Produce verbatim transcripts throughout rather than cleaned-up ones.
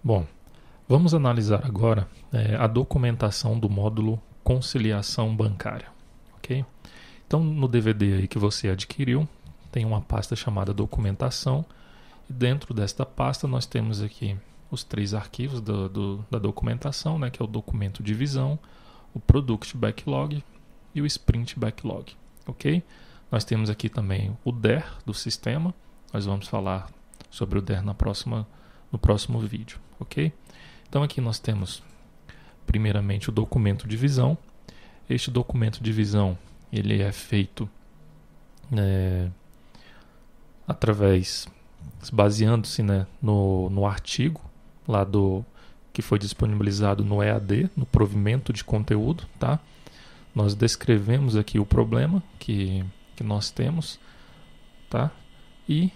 Bom, vamos analisar agora é, a documentação do módulo conciliação bancária, ok? Então, no D V D aí que você adquiriu, tem uma pasta chamada documentação, e dentro desta pasta nós temos aqui os três arquivos do, do, da documentação, né, que é o documento de visão, o Product Backlog e o Sprint Backlog, ok? Nós temos aqui também o D E R do sistema, nós vamos falar sobre o D E R na próxima, no próximo vídeo, ok? Então aqui nós temos primeiramente o documento de visão. Este documento de visão ele é feito é, através, baseando-se, né, no, no artigo lá do, que foi disponibilizado no E A D, no provimento de conteúdo, tá? Nós descrevemos aqui o problema que, que nós temos, tá? E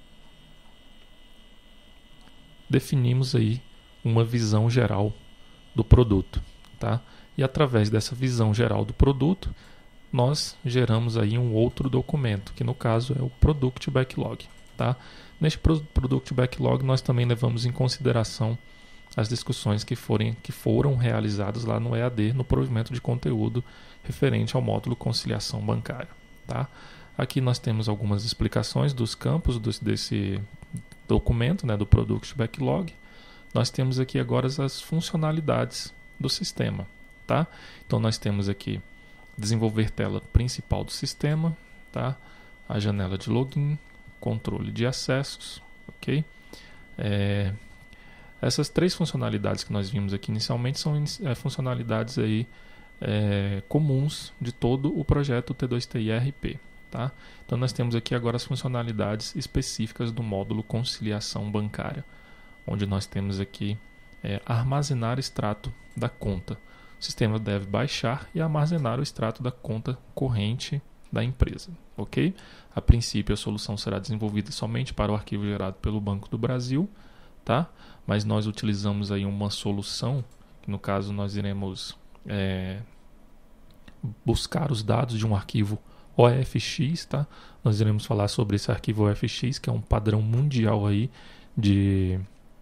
definimos aí uma visão geral do produto, tá? E através dessa visão geral do produto, nós geramos aí um outro documento, que no caso é o Product Backlog, tá? Neste Product Backlog nós também levamos em consideração as discussões que, forem, que foram realizadas lá no E A D, no provimento de conteúdo referente ao módulo conciliação bancária, tá? Aqui nós temos algumas explicações dos campos dos, desse documento, né, do Product Backlog. Nós temos aqui agora as funcionalidades do sistema, tá? Então nós temos aqui desenvolver tela principal do sistema, tá? A janela de login, controle de acessos, ok? É, essas três funcionalidades que nós vimos aqui inicialmente são é, funcionalidades aí, é, comuns de todo o projeto T dois T I R P, tá? Então nós temos aqui agora as funcionalidades específicas do módulo conciliação bancária, onde nós temos aqui é, armazenar extrato da conta. O sistema deve baixar e armazenar o extrato da conta corrente da empresa, ok? A princípio a solução será desenvolvida somente para o arquivo gerado pelo Banco do Brasil, tá? Mas nós utilizamos aí uma solução, que no caso nós iremos é, buscar os dados de um arquivo O F X, tá? Nós iremos falar sobre esse arquivo O F X, que é um padrão mundial aí de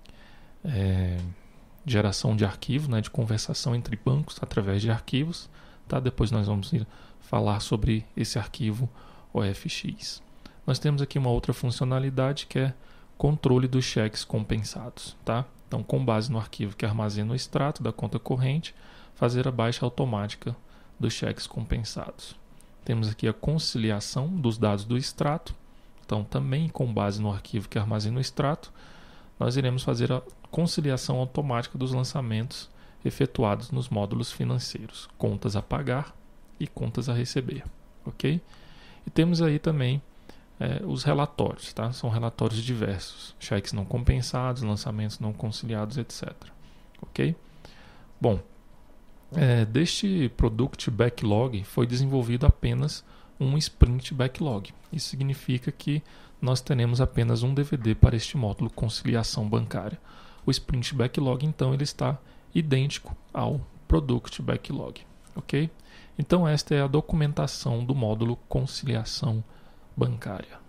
é, geração de arquivo, né, de conversação entre bancos através de arquivos, tá? Depois nós vamos ir falar sobre esse arquivo O F X. Nós temos aqui uma outra funcionalidade que é controle dos cheques compensados, tá? Então, com base no arquivo que armazena o extrato da conta corrente, fazer a baixa automática dos cheques compensados. Temos aqui a conciliação dos dados do extrato. Então, também com base no arquivo que armazena o extrato, nós iremos fazer a conciliação automática dos lançamentos efetuados nos módulos financeiros, contas a pagar e contas a receber, ok? E temos aí também é, os relatórios, tá? São relatórios diversos, cheques não compensados, lançamentos não conciliados, etcétera, ok? Bom, é, deste Product Backlog foi desenvolvido apenas um Sprint Backlog. Isso significa que nós teremos apenas um D V D para este módulo conciliação bancária. O Sprint Backlog, então, ele está idêntico ao Product Backlog, ok? Então, esta é a documentação do módulo conciliação bancária.